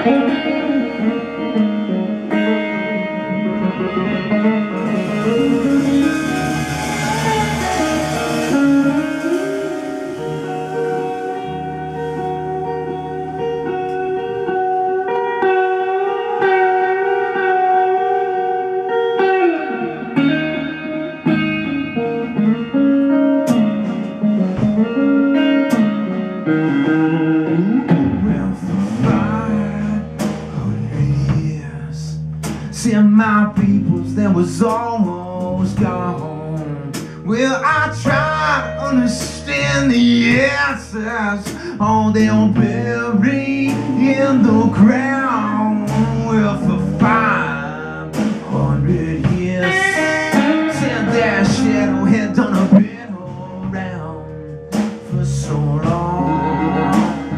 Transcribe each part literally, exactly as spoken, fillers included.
My peoples that was almost gone. Well, I try to understand the answers. Oh, they're buried in the ground. Well, for five hundred years, said their shadow had done a bit around for so long.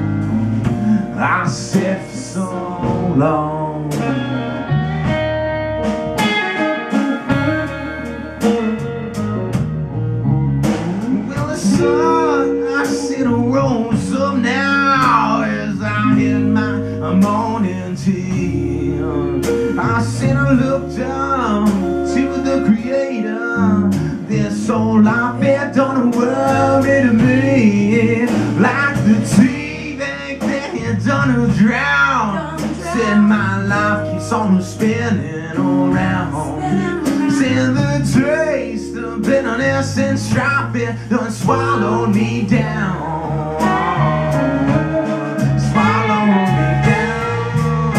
I said for so long. I see the rose up now as I hit my morning tea. I sit and look down to the Creator. This whole life had done worry to me, like the tea that had done a drown. Said my life keeps on spinning around. Said the taste of bitterness and strife it done swallowed me down. Swallowed me down.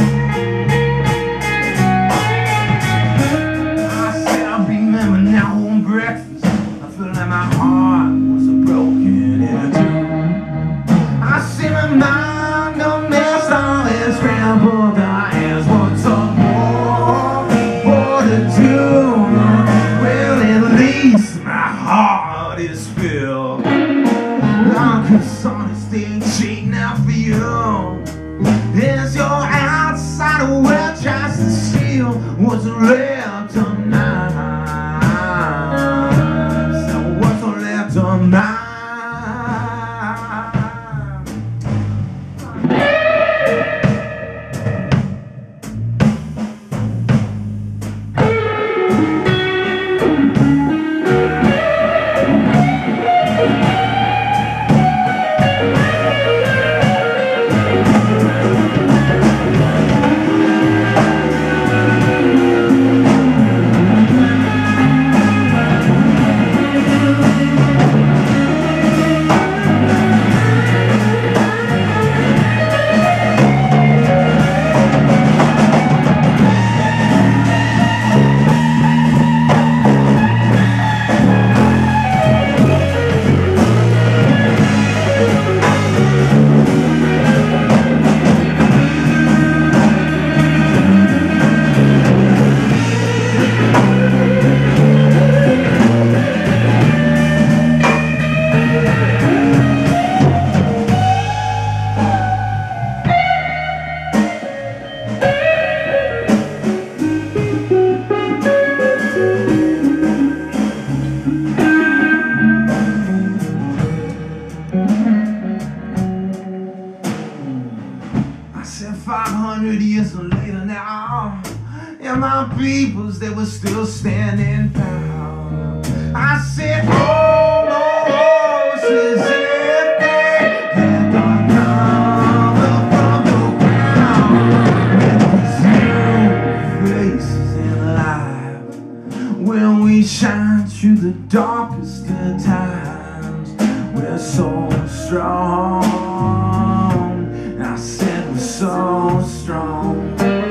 I said I remember now on breakfast, I feel like my heart was broken in two. I see my mind a mess, all is scrambled. I asked what's up more for to do. Well, at least my heart is filled. Cause honesty ain't cheap now for you. As your outside world tries to steal what's left of mine. So what's left of mine? five hundred years later now, and my peoples, they were still standing proud. I said almost as if they had gone down from the ground. With these new faces in life, when we shine through the darkest of times, we're so strong. I said we're so strong.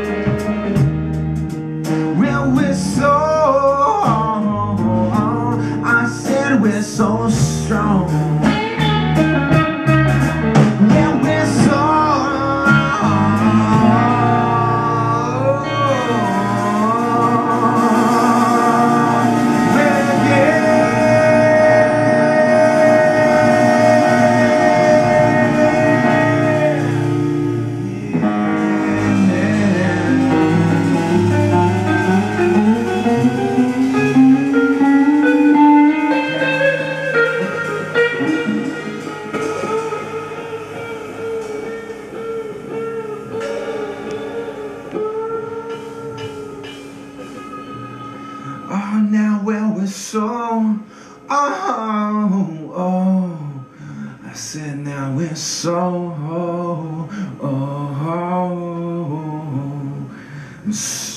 Well, we're so, I said we're so strong. Yeah, we're so, yeah. Oh, now where we're so, oh, oh. I said now we're so, oh, oh, oh.